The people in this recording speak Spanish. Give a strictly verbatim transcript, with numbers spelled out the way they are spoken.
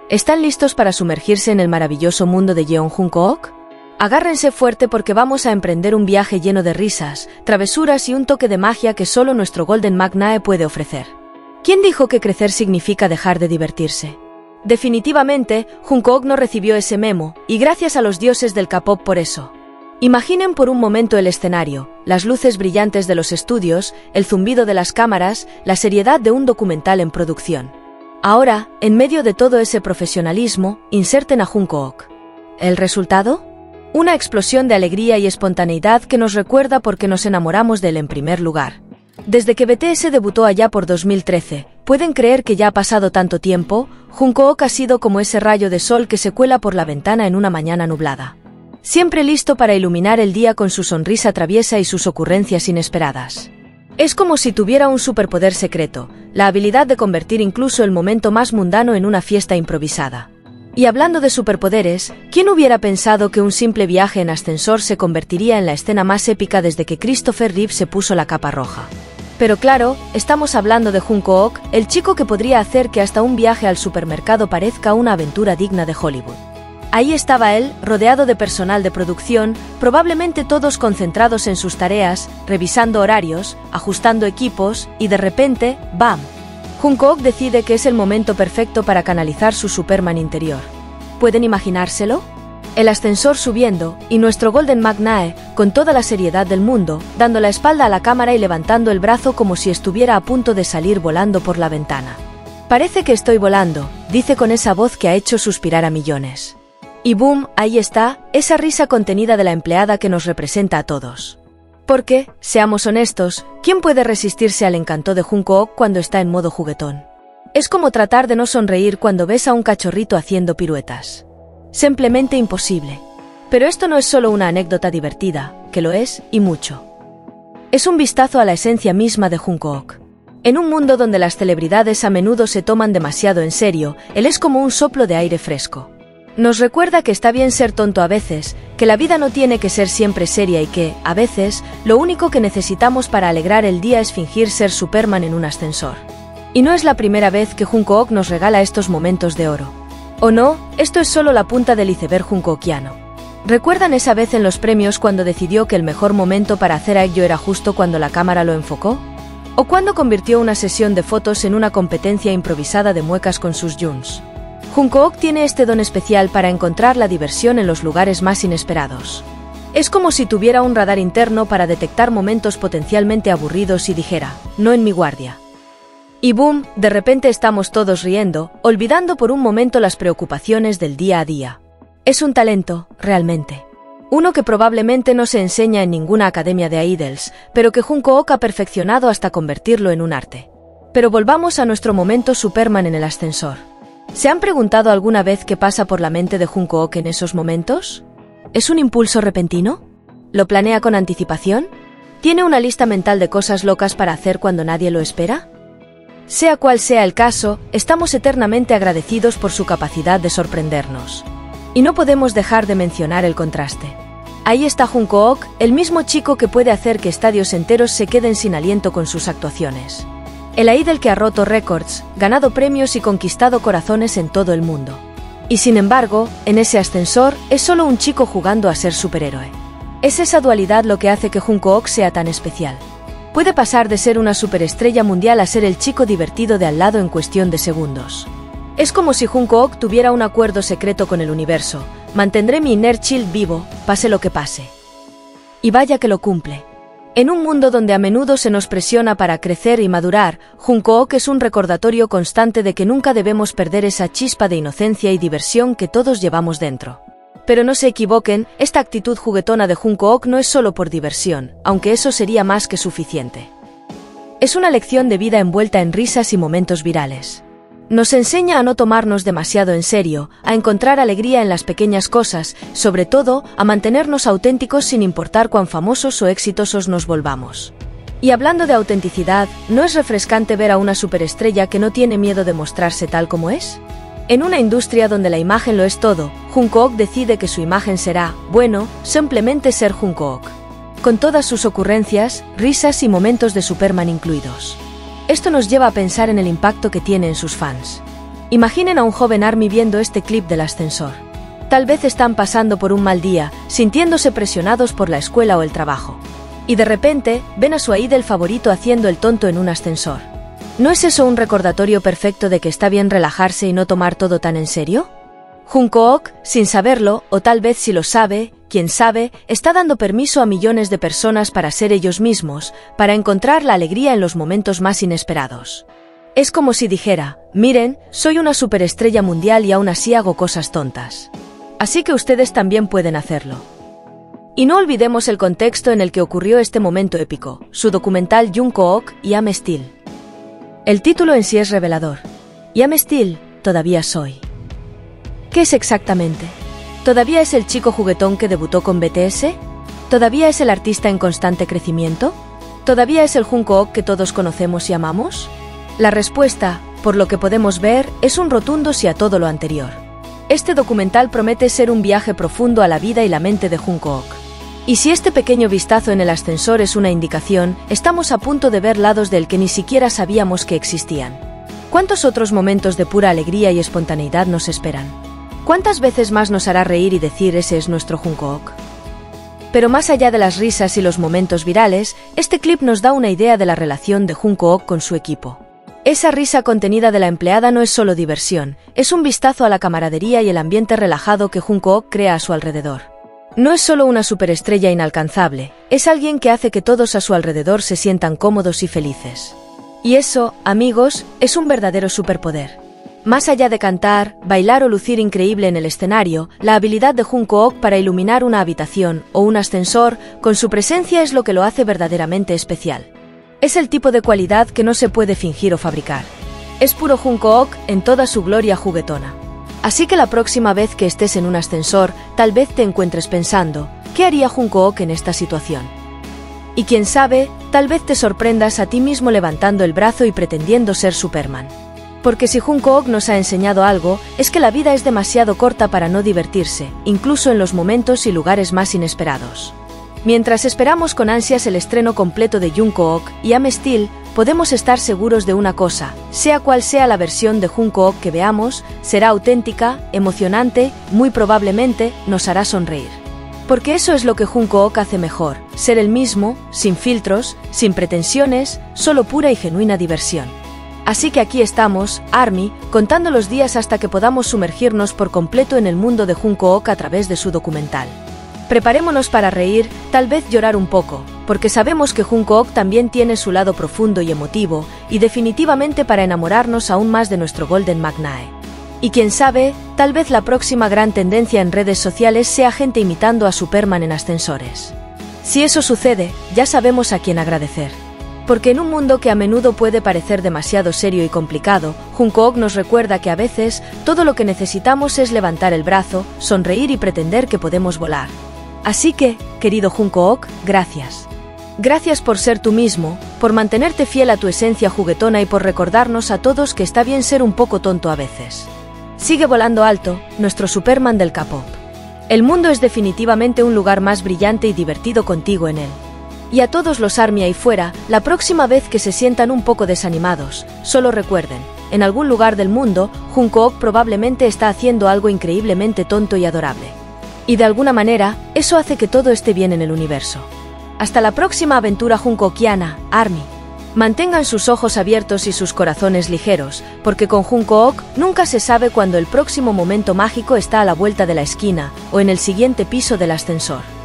¿Están listos para sumergirse en el maravilloso mundo de Yeon Jungkook? Agárrense fuerte porque vamos a emprender un viaje lleno de risas, travesuras y un toque de magia que solo nuestro Golden Magnae puede ofrecer. ¿Quién dijo que crecer significa dejar de divertirse? Definitivamente, Jungkook no recibió ese memo, y gracias a los dioses del K-pop por eso. Imaginen por un momento el escenario, las luces brillantes de los estudios, el zumbido de las cámaras, la seriedad de un documental en producción. Ahora, en medio de todo ese profesionalismo, inserten a Jungkook. ¿El resultado? Una explosión de alegría y espontaneidad que nos recuerda por qué nos enamoramos de él en primer lugar. Desde que B T S debutó allá por dos mil trece, ¿pueden creer que ya ha pasado tanto tiempo? Jungkook ha sido como ese rayo de sol que se cuela por la ventana en una mañana nublada. Siempre listo para iluminar el día con su sonrisa traviesa y sus ocurrencias inesperadas. Es como si tuviera un superpoder secreto, la habilidad de convertir incluso el momento más mundano en una fiesta improvisada. Y hablando de superpoderes, ¿quién hubiera pensado que un simple viaje en ascensor se convertiría en la escena más épica desde que Christopher Reeve se puso la capa roja? Pero claro, estamos hablando de Jungkook, el chico que podría hacer que hasta un viaje al supermercado parezca una aventura digna de Hollywood. Ahí estaba él, rodeado de personal de producción, probablemente todos concentrados en sus tareas, revisando horarios, ajustando equipos, y de repente, ¡bam! Jungkook decide que es el momento perfecto para canalizar su Superman interior. ¿Pueden imaginárselo? El ascensor subiendo, y nuestro Golden Magnae, con toda la seriedad del mundo, dando la espalda a la cámara y levantando el brazo como si estuviera a punto de salir volando por la ventana. Parece que estoy volando, dice con esa voz que ha hecho suspirar a millones. Y boom, ahí está, esa risa contenida de la empleada que nos representa a todos. Porque, seamos honestos, ¿quién puede resistirse al encanto de Jungkook cuando está en modo juguetón? Es como tratar de no sonreír cuando ves a un cachorrito haciendo piruetas. Simplemente imposible. Pero esto no es solo una anécdota divertida, que lo es, y mucho. Es un vistazo a la esencia misma de Jungkook. En un mundo donde las celebridades a menudo se toman demasiado en serio, él es como un soplo de aire fresco. Nos recuerda que está bien ser tonto a veces, que la vida no tiene que ser siempre seria y que, a veces, lo único que necesitamos para alegrar el día es fingir ser Superman en un ascensor. Y no es la primera vez que Jungkook nos regala estos momentos de oro. ¿O no? Esto es solo la punta del iceberg junkookiano. ¿Recuerdan esa vez en los premios cuando decidió que el mejor momento para hacer aquello era justo cuando la cámara lo enfocó? ¿O cuando convirtió una sesión de fotos en una competencia improvisada de muecas con sus Juns? Jungkook tiene este don especial para encontrar la diversión en los lugares más inesperados. Es como si tuviera un radar interno para detectar momentos potencialmente aburridos y dijera, no en mi guardia. Y boom, de repente estamos todos riendo, olvidando por un momento las preocupaciones del día a día. Es un talento, realmente. Uno que probablemente no se enseña en ninguna academia de idols, pero que Jungkook ha perfeccionado hasta convertirlo en un arte. Pero volvamos a nuestro momento Superman en el ascensor. ¿Se han preguntado alguna vez qué pasa por la mente de Jungkook en esos momentos? ¿Es un impulso repentino? ¿Lo planea con anticipación? ¿Tiene una lista mental de cosas locas para hacer cuando nadie lo espera? Sea cual sea el caso, estamos eternamente agradecidos por su capacidad de sorprendernos. Y no podemos dejar de mencionar el contraste. Ahí está Jungkook, el mismo chico que puede hacer que estadios enteros se queden sin aliento con sus actuaciones. El idol que ha roto récords, ganado premios y conquistado corazones en todo el mundo. Y sin embargo, en ese ascensor, es solo un chico jugando a ser superhéroe. Es esa dualidad lo que hace que Jungkook sea tan especial. Puede pasar de ser una superestrella mundial a ser el chico divertido de al lado en cuestión de segundos. Es como si Jungkook tuviera un acuerdo secreto con el universo. Mantendré mi inner child vivo, pase lo que pase. Y vaya que lo cumple. En un mundo donde a menudo se nos presiona para crecer y madurar, Jungkook es un recordatorio constante de que nunca debemos perder esa chispa de inocencia y diversión que todos llevamos dentro. Pero no se equivoquen, esta actitud juguetona de Jungkook no es solo por diversión, aunque eso sería más que suficiente. Es una lección de vida envuelta en risas y momentos virales. Nos enseña a no tomarnos demasiado en serio, a encontrar alegría en las pequeñas cosas, sobre todo, a mantenernos auténticos sin importar cuán famosos o exitosos nos volvamos. Y hablando de autenticidad, ¿no es refrescante ver a una superestrella que no tiene miedo de mostrarse tal como es? En una industria donde la imagen lo es todo, Jungkook decide que su imagen será, bueno, simplemente ser Jungkook. Con todas sus ocurrencias, risas y momentos de Superman incluidos. Esto nos lleva a pensar en el impacto que tiene en sus fans. Imaginen a un joven Army viendo este clip del ascensor. Tal vez están pasando por un mal día, sintiéndose presionados por la escuela o el trabajo. Y de repente, ven a su idol favorito haciendo el tonto en un ascensor. ¿No es eso un recordatorio perfecto de que está bien relajarse y no tomar todo tan en serio? Jungkook, sin saberlo, o tal vez si lo sabe, quién sabe, está dando permiso a millones de personas para ser ellos mismos, para encontrar la alegría en los momentos más inesperados. Es como si dijera, miren, soy una superestrella mundial y aún así hago cosas tontas. Así que ustedes también pueden hacerlo. Y no olvidemos el contexto en el que ocurrió este momento épico, su documental Jungkook y I'm Still. El título en sí es revelador. I'm Still, todavía soy. ¿Qué es exactamente? ¿Todavía es el chico juguetón que debutó con B T S? ¿Todavía es el artista en constante crecimiento? ¿Todavía es el Jungkook que todos conocemos y amamos? La respuesta, por lo que podemos ver, es un rotundo sí a todo lo anterior. Este documental promete ser un viaje profundo a la vida y la mente de Jungkook. Y si este pequeño vistazo en el ascensor es una indicación, estamos a punto de ver lados del que ni siquiera sabíamos que existían. ¿Cuántos otros momentos de pura alegría y espontaneidad nos esperan? ¿Cuántas veces más nos hará reír y decir ese es nuestro Jungkook? Pero más allá de las risas y los momentos virales, este clip nos da una idea de la relación de Jungkook con su equipo. Esa risa contenida de la empleada no es solo diversión, es un vistazo a la camaradería y el ambiente relajado que Jungkook crea a su alrededor. No es solo una superestrella inalcanzable, es alguien que hace que todos a su alrededor se sientan cómodos y felices. Y eso, amigos, es un verdadero superpoder. Más allá de cantar, bailar o lucir increíble en el escenario, la habilidad de Jungkook para iluminar una habitación o un ascensor con su presencia es lo que lo hace verdaderamente especial. Es el tipo de cualidad que no se puede fingir o fabricar. Es puro Jungkook en toda su gloria juguetona. Así que la próxima vez que estés en un ascensor, tal vez te encuentres pensando, ¿qué haría Jungkook en esta situación? Y quién sabe, tal vez te sorprendas a ti mismo levantando el brazo y pretendiendo ser Superman. Porque si Jungkook nos ha enseñado algo, es que la vida es demasiado corta para no divertirse, incluso en los momentos y lugares más inesperados. Mientras esperamos con ansias el estreno completo de Jungkook y I'm Still, podemos estar seguros de una cosa, sea cual sea la versión de Jungkook que veamos, será auténtica, emocionante, muy probablemente nos hará sonreír. Porque eso es lo que Jungkook hace mejor, ser el mismo, sin filtros, sin pretensiones, solo pura y genuina diversión. Así que aquí estamos, ARMY, contando los días hasta que podamos sumergirnos por completo en el mundo de Jungkook a través de su documental. Preparémonos para reír, tal vez llorar un poco, porque sabemos que Jungkook también tiene su lado profundo y emotivo, y definitivamente para enamorarnos aún más de nuestro Golden McNae. Y quién sabe, tal vez la próxima gran tendencia en redes sociales sea gente imitando a Superman en ascensores. Si eso sucede, ya sabemos a quién agradecer. Porque en un mundo que a menudo puede parecer demasiado serio y complicado, Jungkook nos recuerda que a veces todo lo que necesitamos es levantar el brazo, sonreír y pretender que podemos volar. Así que, querido Jungkook, gracias. Gracias por ser tú mismo, por mantenerte fiel a tu esencia juguetona y por recordarnos a todos que está bien ser un poco tonto a veces. Sigue volando alto, nuestro Superman del K-pop. El mundo es definitivamente un lugar más brillante y divertido contigo en él. Y a todos los ARMY ahí fuera, la próxima vez que se sientan un poco desanimados, solo recuerden, en algún lugar del mundo, Jungkook probablemente está haciendo algo increíblemente tonto y adorable. Y de alguna manera, eso hace que todo esté bien en el universo. Hasta la próxima aventura Jungkookiana, ARMY. Mantengan sus ojos abiertos y sus corazones ligeros, porque con Jungkook nunca se sabe cuándo el próximo momento mágico está a la vuelta de la esquina o en el siguiente piso del ascensor.